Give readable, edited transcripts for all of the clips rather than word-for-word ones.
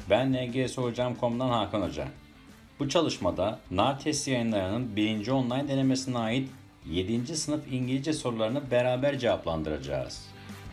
Ben NGSHocam.com'dan Hakan Hoca. Bu çalışmada NAR test yayınlarının 1. online denemesine ait 7. sınıf İngilizce sorularını beraber cevaplandıracağız.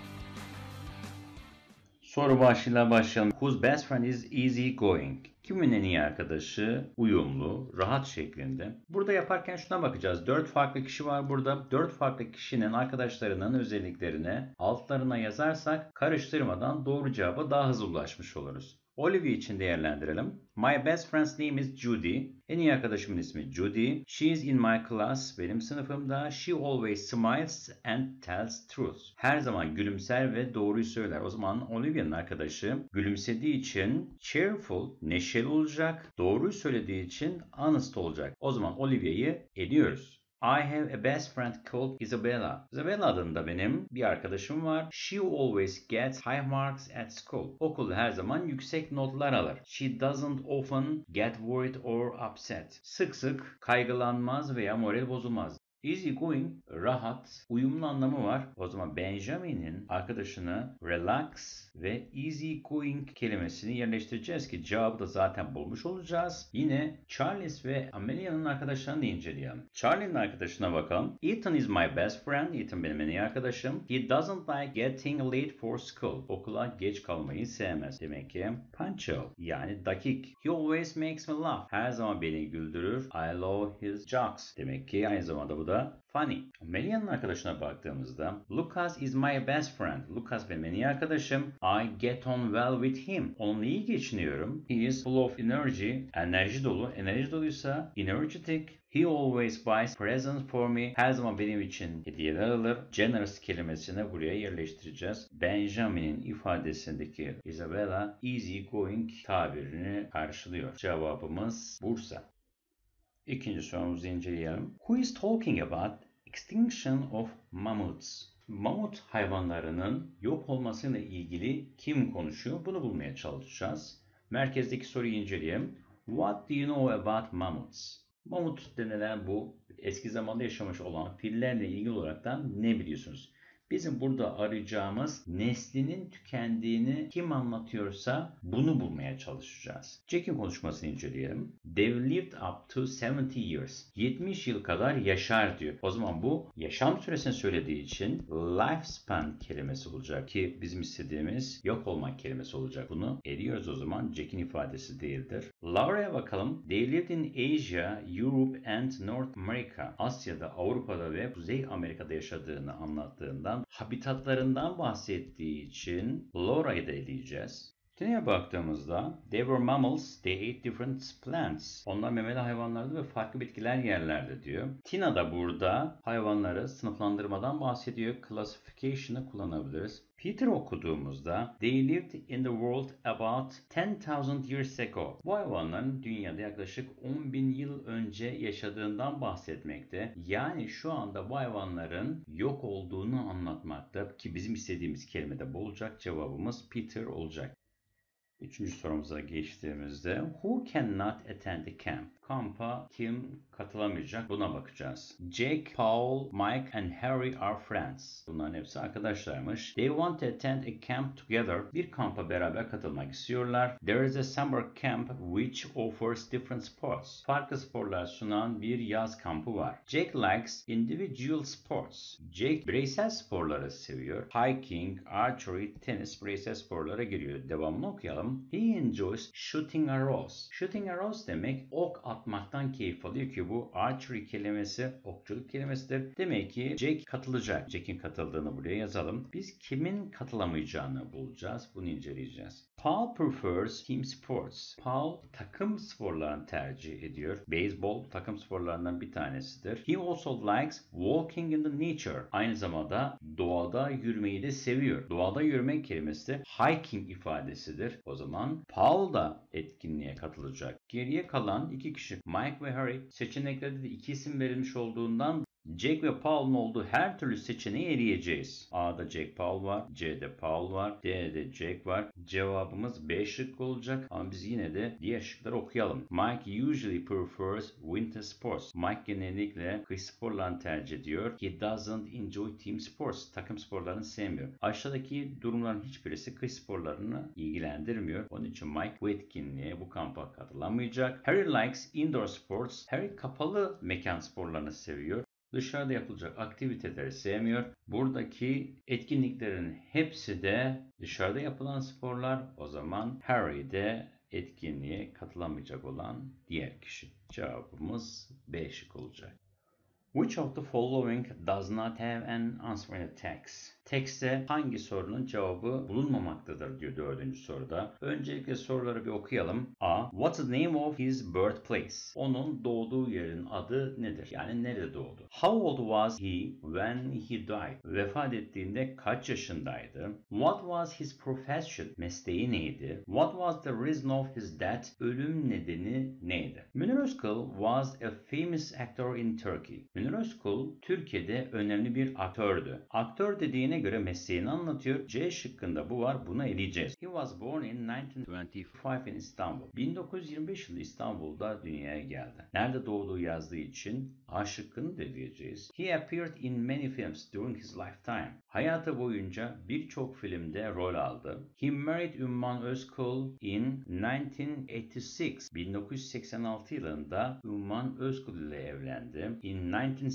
Soru başlığıyla başlayalım. Whose best friend is easy going? Kimin en iyi arkadaşı uyumlu, rahat şeklinde. Burada yaparken şuna bakacağız. 4 farklı kişi var burada. 4 farklı kişinin arkadaşlarının özelliklerini altlarına yazarsak karıştırmadan doğru cevaba daha hızlı ulaşmış oluruz. Olivia için değerlendirelim. My best friend's name is Judy. En iyi arkadaşımın ismi Judy. She is in my class. Benim sınıfımda. She always smiles and tells truth. Her zaman gülümser ve doğruyu söyler. O zaman Olivia'nın arkadaşı gülümsediği için cheerful, neşeli olacak. Doğruyu söylediği için honest olacak. O zaman Olivia'yı eliyoruz. I have a best friend called Isabella. Isabella adında benim bir arkadaşım var. She always gets high marks at school. Okulda her zaman yüksek notlar alır. She doesn't often get worried or upset. Sık sık kaygılanmaz veya moral bozulmaz. Easy going, rahat, uyumlu anlamı var. O zaman Benjamin'in arkadaşını relax ve easy going kelimesini yerleştireceğiz ki cevabı da zaten bulmuş olacağız. Yine Charles ve Amelia'nın arkadaşlarını da inceleyelim. Charlie'nin arkadaşına bakalım. Ethan is my best friend. Ethan benim en iyi arkadaşım. He doesn't like getting late for school. Okula geç kalmayı sevmez. Demek ki punctual yani dakik. He always makes me laugh. Her zaman beni güldürür. I love his jokes. Demek ki aynı zamanda bu da funny. Amelia'nın arkadaşına baktığımızda Lucas is my best friend. Lucas benim en iyi arkadaşım. I get on well with him. Onunla iyi geçiniyorum. He is full of energy. Enerji dolu. Enerji doluysa energetic. He always buys presents for me. Her zaman benim için hediyeler alır. Generous kelimesini buraya yerleştireceğiz. Benjamin'in ifadesindeki Isabella easy going tabirini karşılıyor. Cevabımız Bursa. İkinci sorumuzu inceleyelim. Who is talking about extinction of mammoths? Mamut hayvanlarının yok olmasıyla ilgili kim konuşuyor? Bunu bulmaya çalışacağız. Merkezdeki soruyu inceleyelim. What do you know about mammoths? Mamut denilen bu eski zamanda yaşamış olan fillerle ilgili olaraktan ne biliyorsunuz? Bizim burada arayacağımız neslinin tükendiğini kim anlatıyorsa bunu bulmaya çalışacağız. Jack'in konuşmasını inceleyelim. They lived up to 70 years. 70 yıl kadar yaşar diyor. O zaman bu yaşam süresini söylediği için lifespan kelimesi olacak ki bizim istediğimiz yok olmak kelimesi olacak. Bunu eliyoruz o zaman. Jack'in ifadesi değildir. Laura'ya bakalım. They lived in Asia, Europe and North America. Asya'da, Avrupa'da ve Kuzey Amerika'da yaşadığını anlattığından habitatlarından bahsettiği için Laura'yı da eleyeceğiz. Tina'ya baktığımızda they were mammals, they ate different plants. Onlar memeli hayvanlardı ve farklı bitkiler yerlerdi diyor. Tina da burada hayvanları sınıflandırmadan bahsediyor. Classification'ı kullanabiliriz. Peter okuduğumuzda they lived in the world about 10,000 years ago. Bu hayvanların dünyada yaklaşık 10.000 yıl önce yaşadığından bahsetmekte. Yani şu anda bu hayvanların yok olduğunu anlatmakta ki bizim istediğimiz kelime de bu olacak. Cevabımız Peter olacak. Üçüncü sorumuza geçtiğimizde who cannot attend the camp? Kampa kim katılamayacak? Buna bakacağız. Jake, Paul, Mike and Harry are friends. Bunların hepsi arkadaşlarmış. They want to attend a camp together. Bir kampa beraber katılmak istiyorlar. There is a summer camp which offers different sports. Farklı sporlar sunan bir yaz kampı var. Jake likes individual sports. Jake bireysel sporları seviyor. Hiking, archery, tenis bireysel sporlara giriyor. Devamını okuyalım. He enjoys shooting arrows. Shooting arrows demek ok atmaktan keyif alıyor ki bu archery kelimesi okçuluk kelimesidir. Demek ki Jake katılacak. Jake'in katıldığını buraya yazalım. Biz kimin katılamayacağını bulacağız. Bunu inceleyeceğiz. Paul prefers team sports. Paul takım sporlarını tercih ediyor. Beyzbol takım sporlarından bir tanesidir. He also likes walking in the nature. Aynı zamanda doğada yürümeyi de seviyor. Doğada yürümek kelimesi de hiking ifadesidir. O zaman Paul da etkinliğe katılacak. Geriye kalan iki kişi Mike ve Harry, seçeneklerde de iki isim verilmiş olduğundan Jack ve Paul'un olduğu her türlü seçeneği eleyeceğiz. A'da Jack Paul var, C'de Paul var, D'de Jack var. Cevabımız B şıkkı olacak ama biz yine de diğer şıkları okuyalım. Mike usually prefers winter sports. Mike genellikle kış sporlarını tercih ediyor. He doesn't enjoy team sports. Takım sporlarını sevmiyor. Aşağıdaki durumların hiçbirisi kış sporlarını ilgilendirmiyor. Onun için Mike bu etkinliğe, bu kampa katılamayacak. Harry likes indoor sports. Harry kapalı mekan sporlarını seviyor. Dışarıda yapılacak aktiviteleri sevmiyor. Buradaki etkinliklerin hepsi de dışarıda yapılan sporlar. O zaman Harry de etkinliğe katılamayacak olan diğer kişi. Cevabımız B şık olacak. Which of the following does not have an answer in the text? Tekste hangi sorunun cevabı bulunmamaktadır diyor 4. soruda. Öncelikle soruları bir okuyalım. A. What's the name of his birthplace? Onun doğduğu yerin adı nedir? Yani nerede doğdu? How old was he when he died? Vefat ettiğinde kaç yaşındaydı? What was his profession? Mesleği neydi? What was the reason of his death? Ölüm nedeni neydi? Münir Özkul was a famous actor in Turkey. Münir Özkul Türkiye'de önemli bir aktördü. Aktör dediğine göre mesleğini anlatıyor. C şıkkında bu var. Bunu eleyeceğiz. He was born in 1925 in Istanbul. 1925 yılında İstanbul'da dünyaya geldi. Nerede doğduğu yazdığı için A şıkkını da eleyeceğiz. He appeared in many films during his lifetime. Hayatı boyunca birçok filmde rol aldı. He married Ümman Özkul in 1986. 1986 yılında Ümman Özkul ile evlendi. In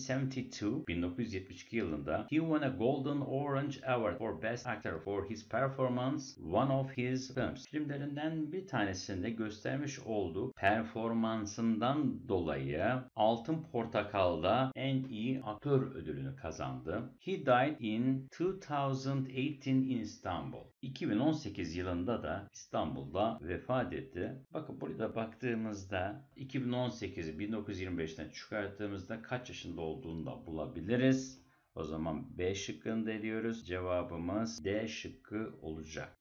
1972 yılında he won a Golden Orange Award for Best Actor for his performance one of his films. Filmlerinden bir tanesinde göstermiş olduğu performansından dolayı Altın Portakal'da en iyi aktör ödülünü kazandı. He died in 2018 in Istanbul. 2018 yılında da İstanbul'da vefat etti. Bakın burada baktığımızda 2018'i 1925'ten çıkarttığımızda kaç yaşında olduğunu da bulabiliriz. O zaman B şıkkını da ediyoruz. Cevabımız D şıkkı olacak.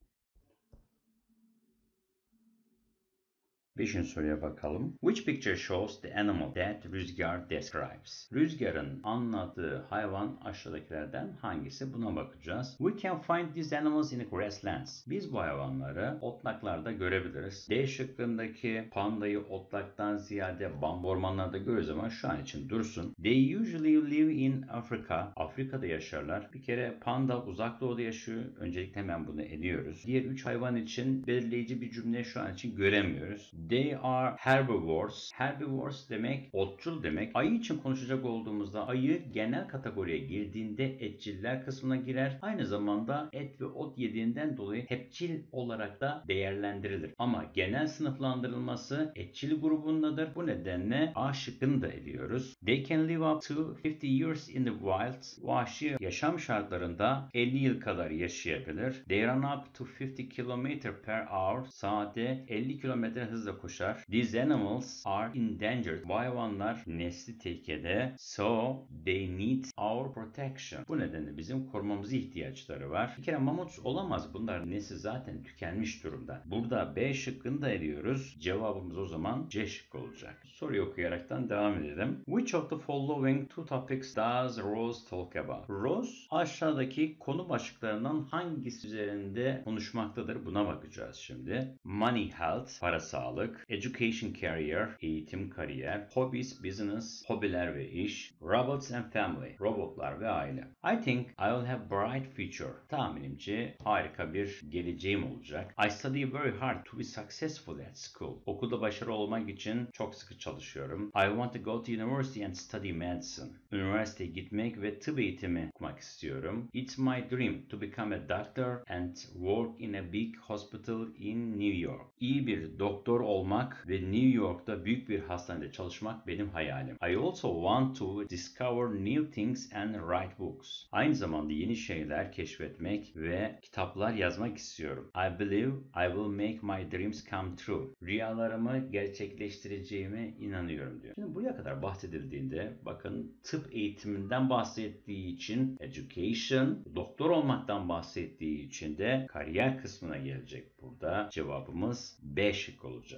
5. soruya bakalım. Which picture shows the animal that Rüzgar describes? Rüzgar'ın anlattığı hayvan aşağıdakilerden hangisi? Buna bakacağız. We can find these animals in grasslands. Biz bu hayvanları otlaklarda görebiliriz. D şıkkındaki pandayı otlaktan ziyade bambu ormanlarda görürüz ama şu an için dursun. They usually live in Africa. Afrika'da yaşarlar. Bir kere panda uzak doğuda yaşıyor. Öncelikle hemen bunu eliyoruz. Diğer 3 hayvan için belirleyici bir cümle şu an için göremiyoruz. They are herbivores. Herbivores demek otçul demek. Ayı için konuşacak olduğumuzda ayı genel kategoriye girdiğinde etçiller kısmına girer. Aynı zamanda et ve ot yediğinden dolayı hepçil olarak da değerlendirilir. Ama genel sınıflandırılması etçil grubundadır. Bu nedenle A şıkkını da eliyoruz. They can live up to 50 years in the wild. Vahşi yaşam şartlarında 50 yıl kadar yaşayabilir. They run up to 50 km per hour. Saatte 50 km hızla koşar. These animals are endangered. Bu hayvanlar nesli tehlikede. So they need our protection. Bu nedenle bizim korumamıza ihtiyaçları var. Bir kere mamut olamaz. Bunların nesli zaten tükenmiş durumda. Burada B şıkkını da eliyoruz. Cevabımız o zaman C şıkkı olacak. Soruyu okuyaraktan devam edelim. Which of the following two topics does Rose talk about? Rose aşağıdaki konu başlıklarından hangisi üzerinde konuşmaktadır? Buna bakacağız şimdi. Money, health, para, sağlık, education, career, eğitim, kariyer, hobbies, business, hobiler ve iş, robots and family, robotlar ve aile. I think I will have bright future. Tahminimce harika bir geleceğim olacak. I study very hard to be successful at school. Okulda başarılı olmak için çok sıkı çalışıyorum. I want to go to university and study medicine. Üniversiteye gitmek ve tıp eğitimi okumak istiyorum. It's my dream to become a doctor and work in a big hospital in New York. İyi bir doktor olmak ve New York'ta büyük bir hastanede çalışmak benim hayalim. I also want to discover new things and write books. Aynı zamanda yeni şeyler keşfetmek ve kitaplar yazmak istiyorum. I believe I will make my dreams come true. Rüyalarımı gerçekleştireceğime inanıyorum diyor. Şimdi buraya kadar bahsedildiğinde bakın tıp eğitiminden bahsettiği için education, doktor olmaktan bahsettiği için de kariyer kısmına gelecek burada. Cevabımız B şık olacak.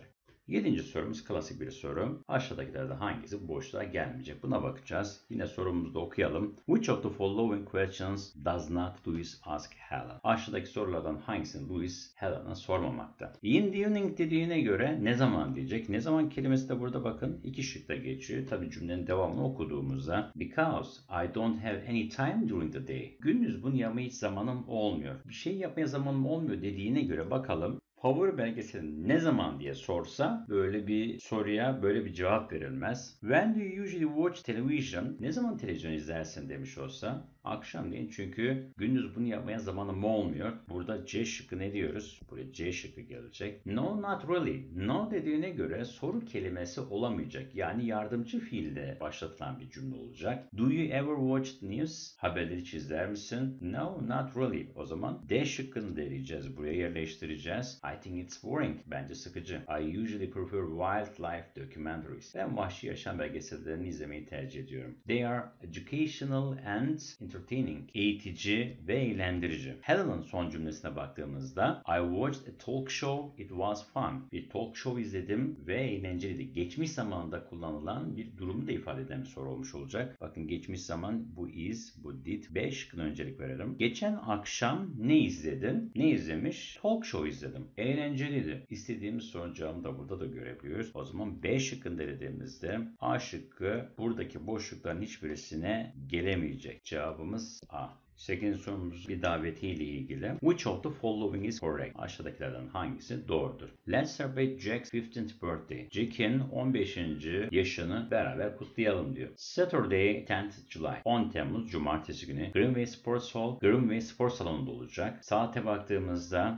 7. sorumuz klasik bir soru. Aşağıdakilerden hangisi boşluğa gelmeyecek? Buna bakacağız. Yine sorumuzu da okuyalım. Which of the following questions does not Louis ask Helen? Aşağıdaki sorulardan hangisini Louis Helen'a sormamakta? In the evening dediğine göre ne zaman diyecek? Ne zaman kelimesi de burada bakın 2 şıkta geçiyor. Tabi cümlenin devamını okuduğumuzda because I don't have any time during the day. Gündüz bunu yapmaya hiç zamanım olmuyor. Bir şey yapmaya zamanım olmuyor dediğine göre bakalım. Favori belgeselin ne zaman diye sorsa böyle bir soruya böyle bir cevap verilmez. When do you usually watch television? Ne zaman televizyon izlersin demiş olsa akşamleyin, çünkü gündüz bunu yapmaya zamanım olmuyor. Burada C şıkkı ne diyoruz? Buraya C şıkkı gelecek. No, not really. No dediğine göre soru kelimesi olamayacak. Yani yardımcı fiilde başlatılan bir cümle olacak. Do you ever watch the news? Haberleri hiç izler misin? No, not really. O zaman D şıkkını deneyeceğiz. Buraya yerleştireceğiz. I think it's boring. Bence sıkıcı. I usually prefer wildlife documentaries. Ben vahşi yaşam belgesellerini izlemeyi tercih ediyorum. They are educational and entertaining. Eğitici ve eğlendirici. Helen'ın son cümlesine baktığımızda I watched a talk show. It was fun. Bir talk show izledim ve eğlenceliydi. Geçmiş zamanında kullanılan bir durumu da ifade eden bir soru olmuş olacak. Bakın geçmiş zaman bu is, bu did. 5 şıkkına öncelik verelim. Geçen akşam ne izledin? Ne izlemiş? Talk show izledim. Eğlenceliydi. İstediğimiz sorunun cevabını da burada da görebiliyoruz. O zaman B şıkkını dediğimizde A şıkkı buradaki boşlukların hiçbirisine gelemeyecek. Cevabımız A. 8. sorumuz bir davetiyle ilgili. Which of the following is correct? Aşağıdakilerden hangisi doğrudur? Let's celebrate Jack's 15th birthday. Jack'in 15. yaşını beraber kutlayalım diyor. Saturday 10th July. 10 Temmuz Cumartesi günü Greenway Sports Hall, Greenway Spor Salonu'nda olacak. Saate baktığımızda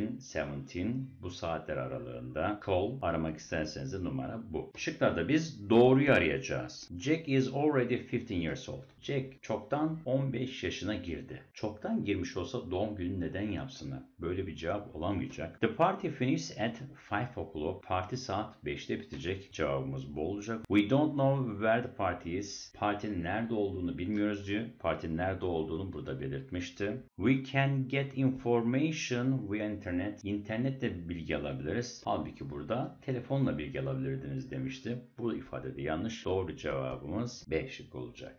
14-17 bu saatler aralığında. Call aramak isterseniz de numara bu. Şıklarda biz doğruyu arayacağız. Jack is already 15 years old. Jack çoktan 15 yaşına girdi. Çoktan girmiş olsa doğum günü neden yapsınlar? Böyle bir cevap olamayacak. The party finishes at 5 o'clock. Parti saat 5'te bitecek. Cevabımız bu olacak. We don't know where the party is. Partinin nerede olduğunu bilmiyoruz diyor. Partinin nerede olduğunu burada belirtmişti. We can get information via internet. İnternette bilgi alabiliriz. Halbuki burada telefonla bilgi alabilirdiniz demişti. Bu ifade de yanlış. Doğru cevabımız B şık olacak.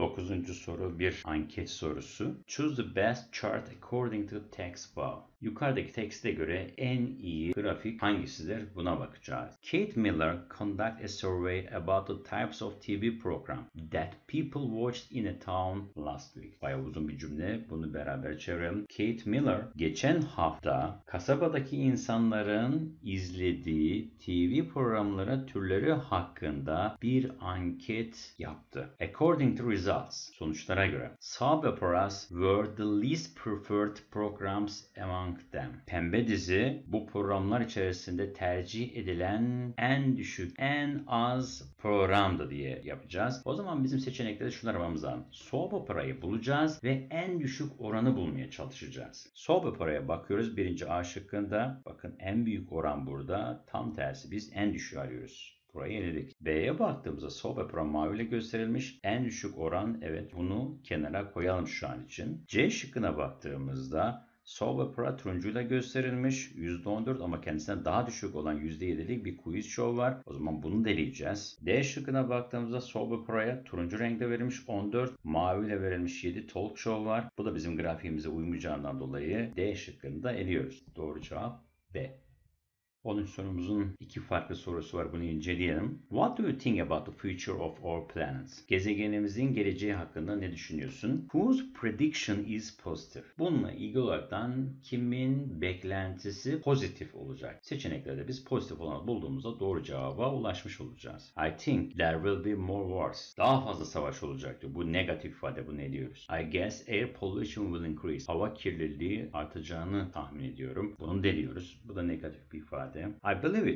9. soru bir anket sorusu. Choose the best chart according to text above. Yukarıdaki tekste göre en iyi grafik hangisidir? Buna bakacağız. Kate Miller conducted a survey about the types of TV program that people watched in a town last week. Bayağı uzun bir cümle. Bunu beraber çevirelim. Kate Miller geçen hafta kasabadaki insanların izlediği TV programları türleri hakkında bir anket yaptı. According to results, sonuçlara göre soap operas were the least preferred programs among them. Pembe dizi bu programlar içerisinde tercih edilen en düşük, en az programdı diye yapacağız. O zaman bizim seçeneklerde şunu aramamız lazım. Soap operayı bulacağız ve en düşük oranı bulmaya çalışacağız. Soap operaya bakıyoruz. Birinci A şıkkında. Bakın en büyük oran burada. Tam tersi biz en düşüğü arıyoruz. Burayı eledik. B'ye baktığımızda soap opera maviyle gösterilmiş. En düşük oran, evet, bunu kenara koyalım şu an için. C şıkkına baktığımızda soap opera turuncuyla gösterilmiş. %14 ama kendisinden daha düşük olan %7'lik bir quiz show var. O zaman bunu deneyeceğiz. D şıkkına baktığımızda soap opera'ya turuncu renkte verilmiş 14, maviyle verilmiş 7 talk show var. Bu da bizim grafiğimize uymayacağından dolayı D şıkkını da eliyoruz. Doğru cevap B. 10. sorumuzun 2 farklı sorusu var. Bunu inceleyelim. What do you think about the future of our planets? Gezegenimizin geleceği hakkında ne düşünüyorsun? Whose prediction is positive? Bununla ilgili olaraktan kimin beklentisi pozitif olacak? Seçeneklerde biz pozitif olanı bulduğumuzda doğru cevaba ulaşmış olacağız. I think there will be more wars. Daha fazla savaş olacaktır. Bu negatif ifade. Bu ne diyoruz? I guess air pollution will increase. Hava kirliliği artacağını tahmin ediyorum. Bunu deniyoruz. Bu da negatif bir ifade. I believe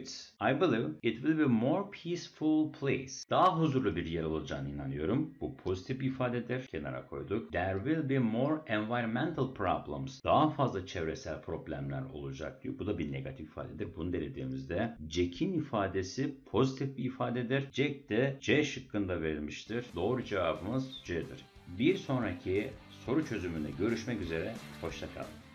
it will be more peaceful place. Daha huzurlu bir yer olacağına inanıyorum. Bu pozitif bir ifadedir. Kenara koyduk. There will be more environmental problems. Daha fazla çevresel problemler olacak diyor. Bu da bir negatif ifadedir. Bunu denediğimizde Jack'in ifadesi pozitif bir ifadedir. Jack de C şıkkında verilmiştir. Doğru cevabımız C'dir. Bir sonraki soru çözümünde görüşmek üzere. Hoşça kalın.